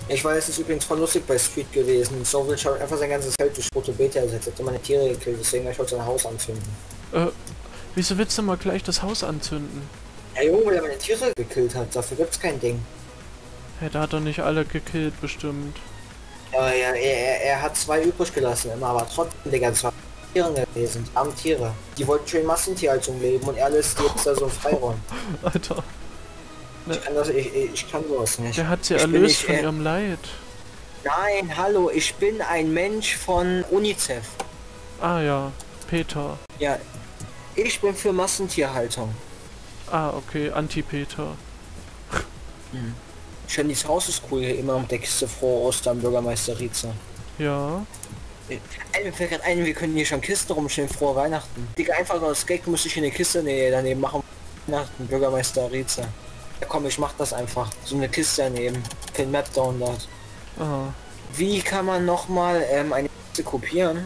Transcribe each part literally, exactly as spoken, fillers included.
Ich weiß, es ist übrigens voll lustig bei Street gewesen. So will ich einfach sein ganzes Feld durch rote Beta ersetzt. Hat meine Tiere gekillt, deswegen ich wollte sein Haus anzünden. Äh, wieso willst du mal gleich das Haus anzünden? Ja, Junge, weil er meine Tiere gekillt hat. Dafür gibt's kein Ding. Ja, da hat er nicht alle gekillt, bestimmt. Ja, ja, er, er, er hat zwei übrig gelassen, immer, aber trotzdem, Digga, das waren Tiere gewesen, die armen Tiere. Die wollten schon in Massentierhaltung leben und er lässt die jetzt da so freiräumen. Alter. Ne. Ich kann das, ich, ich kann sowas nicht. Der hat sie ich erlöst nicht, von äh, ihrem Leid. Nein, hallo, ich bin ein Mensch von UNICEF. Ah ja, Peter. Ja, ich bin für Massentierhaltung. Ah, okay, Anti-Peter. Hm. Schön, dieses Haus ist cool hier immer um der Kiste. Frohe Ostern, Bürgermeister Rieze. Ja. Ey, mir fällt gerade ein, wir können hier schon Kisten rumstellen, frohe Weihnachten. Digga, einfach nur das Gag muss ich in eine Kiste nee, daneben machen. Weihnachten, Bürgermeister Rieze. Ja komm, ich mach das einfach. So eine Kiste daneben. Für den Map-Download. Aha. Wie kann man nochmal ähm, eine Kiste kopieren?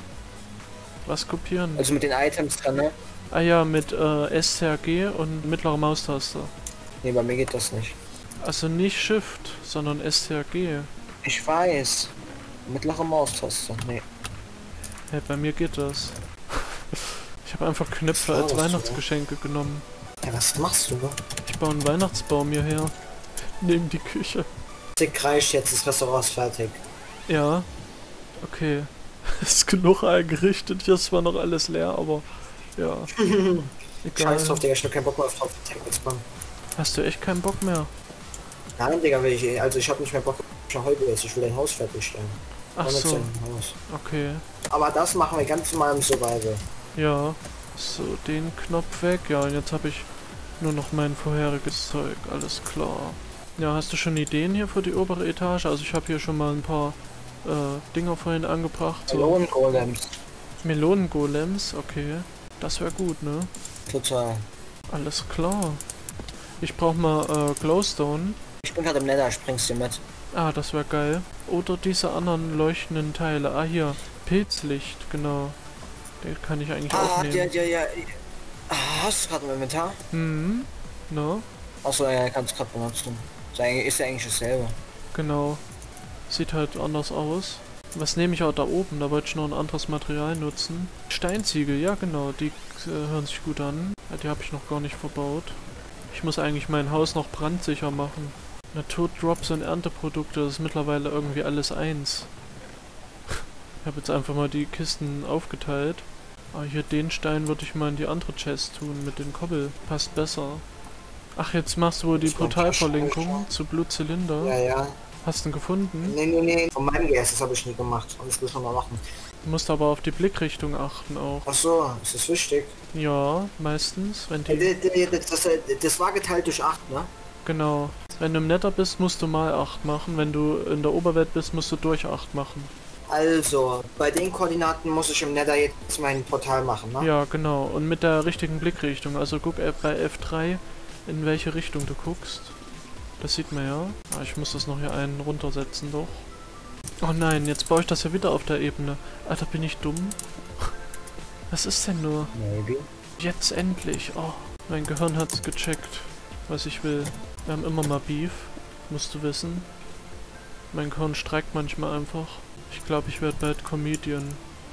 Was kopieren? Also mit den Items dran, ne? Ah ja, mit äh, S C R G und mittlerer Maustaste. Ne, bei mir geht das nicht. Also nicht Shift, sondern S C R G. Ich weiß. Mittlere Maustaste. Nee. Ja, bei mir geht das. Ich habe einfach Knöpfe als Weihnachtsgeschenke genommen. Ja, was machst du? Ich baue einen Weihnachtsbaum hierher. Neben die Küche. Dick reicht jetzt, das Restaurant ist fertig. Ja. Okay. Ist genug eingerichtet. Hier ist zwar noch alles leer, aber ja. Egal. Scheiß drauf, Digga, ich hab keinen Bock mehr auf Tankexbahn. Hast du echt keinen Bock mehr? Nein, Digga, will ich, also ich hab nicht mehr Bock auf Holz, ich will dein Haus fertigstellen. Ach so. Haus. Okay. Aber das machen wir ganz normal im Survival. Ja. So, den Knopf weg. Ja, und jetzt habe ich nur noch mein vorheriges Zeug. Alles klar. Ja, hast du schon Ideen hier für die obere Etage? Also ich habe hier schon mal ein paar äh, Dinger vorhin angebracht. So. Melonengolems. Melonengolems, okay. Das wäre gut, ne? Total. Alles klar. Ich brauche mal äh, Glowstone. Ich bin gerade im Nether, springst du mit? Ah, das wäre geil. Oder diese anderen leuchtenden Teile. Ah, hier. Pilzlicht, genau. Den kann ich eigentlich ah, auch nehmen. Ja, ja, ja. Ah, hast du gerade im Inventar? Mhm. No. Achso, ja, kannst du gerade benutzen. Ist ja eigentlich dasselbe. Genau. Sieht halt anders aus. Was nehme ich auch da oben? Da wollte ich noch ein anderes Material nutzen. Steinziegel, ja genau, die äh, hören sich gut an. Ja, die habe ich noch gar nicht verbaut. Ich muss eigentlich mein Haus noch brandsicher machen. Naturdrops und Ernteprodukte, das ist mittlerweile irgendwie alles eins. Ich habe jetzt einfach mal die Kisten aufgeteilt. Aber hier den Stein würde ich mal in die andere Chest tun, mit den Kobbel. Passt besser. Ach, jetzt machst du wohl die Portalverlinkung zu Blutzylinder. Ja, ja. Hast du ihn gefunden? Nee, nee, nee. Von meinem G S, das habe ich nie gemacht. Und das will ich noch mal machen. Du musst aber auf die Blickrichtung achten auch. Ach so, ist das wichtig? Ja, meistens. Wenn die das, das, das war geteilt durch acht, ne? Genau. Wenn du im Nether bist, musst du mal acht machen. Wenn du in der Oberwelt bist, musst du durch acht machen. Also, bei den Koordinaten muss ich im Nether jetzt mein Portal machen, ne? Ja, genau. Und mit der richtigen Blickrichtung. Also guck bei F drei, in welche Richtung du guckst. Das sieht man ja. Ah, ich muss das noch hier einen runtersetzen, doch. Oh nein, jetzt baue ich das ja wieder auf der Ebene. Alter, bin ich dumm? Was ist denn nur? Maybe. Jetzt endlich. Oh, mein Gehirn hat's gecheckt, was ich will. Wir haben immer mal Beef, musst du wissen. Mein Gehirn streikt manchmal einfach. Ich glaube, ich werde bald Comedian.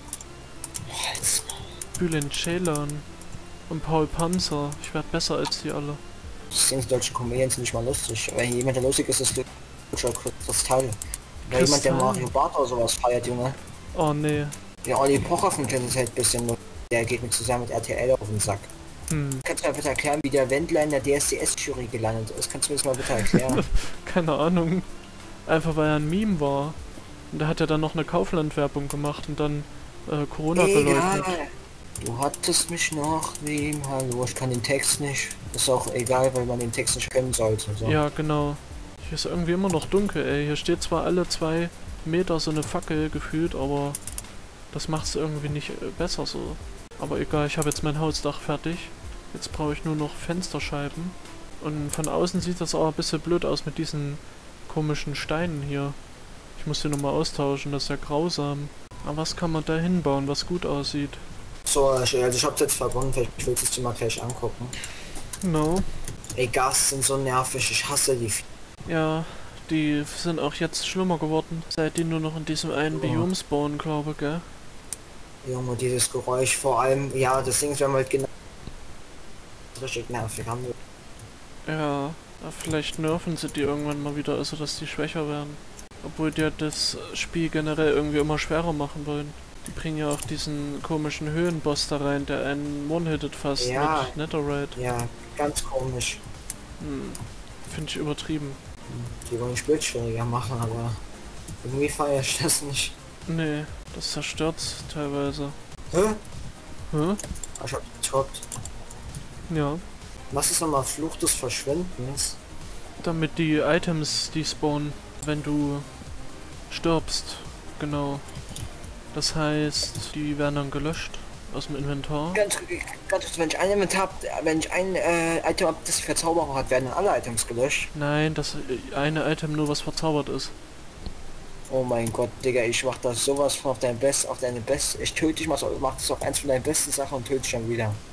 Bülent Ceylan und Paul Panzer. Ich werde besser als die alle. Sind deutsche Comedians nicht mal lustig. Wenn jemand, der lustig ist, ist deutscher Kristall. Oder jemand, der Mario Barth oder sowas feiert, Junge. Oh nee. Ja, Olli Pocher von Kind ist halt ein bisschen lustig. Der geht mir zusammen mit R T L auf den Sack. Hm. Kannst du mir bitte erklären, wie der Wendler in der D S C S-Jury gelandet ist? Kannst du mir das mal bitte erklären? Keine Ahnung. Einfach weil er ein Meme war. Und da hat er dann noch eine Kaufland-Werbung gemacht und dann äh, Corona geleugnet. Du hattest mich noch wem, hallo, ich kann den Text nicht. Ist auch egal, weil man den Text nicht kennen sollte. So. Ja, genau. Hier ist irgendwie immer noch dunkel, ey. Hier steht zwar alle zwei Meter so eine Fackel gefühlt, aber das macht es irgendwie nicht äh, besser so. Aber egal, ich habe jetzt mein Hausdach fertig. Jetzt brauche ich nur noch Fensterscheiben. Und von außen sieht das auch ein bisschen blöd aus mit diesen komischen Steinen hier. Ich muss die nochmal austauschen, das ist ja grausam. Aber was kann man da hinbauen, was gut aussieht? So, also ich hab's jetzt verbunden, vielleicht willst du es dir mal gleich angucken. No. Ey, Gas sind so nervig, ich hasse die. Ja, Die sind auch jetzt schlimmer geworden, seit die nur noch in diesem einen Ja. Biom spawnen, glaube ich, gell? Junge, dieses Geräusch vor allem, ja, das Ding ist, wenn man halt genau richtig nervig haben. Ja, ja, vielleicht nerven sie die irgendwann mal wieder, also dass die schwächer werden. Obwohl die ja das Spiel generell irgendwie immer schwerer machen wollen. Die bringen ja auch diesen komischen Höhenboss da rein, der einen one-hittet fast Ja. mit Netherite. Ja, ganz komisch. Hm, finde ich übertrieben. Die wollen Spiel schwieriger machen, aber irgendwie feiere ich das nicht. Nee, das zerstört's teilweise. Hä? Hä? Ich hab getoppt. Ja. Was ist nochmal Fluch des Verschwindens? Damit die Items, die spawnen, wenn du stirbst. Genau. Das heißt, die werden dann gelöscht aus dem Inventar. Ganz, ganz, wenn ich ein Inventar hab, wenn ich ein äh, Item hab, das Verzauberung hat, werden alle Items gelöscht. Nein, das eine Item nur, was verzaubert ist. Oh mein Gott, Digga, ich mach das sowas von auf dein Best, auf deine Best. Ich töte dich mal so, mach das auf eins von deinen besten Sachen und töte dich dann wieder.